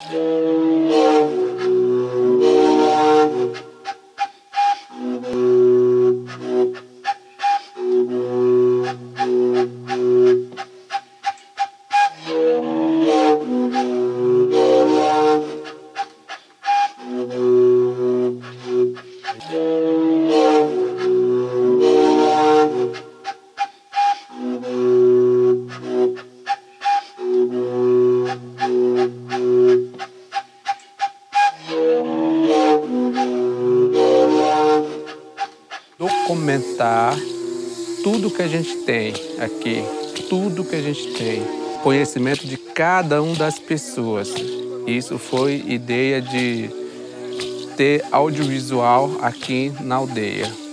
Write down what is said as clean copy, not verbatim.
Documentar tudo que a gente tem aqui, tudo que a gente tem, conhecimento de cada uma das pessoas. Isso foi ideia de ter audiovisual aqui na aldeia.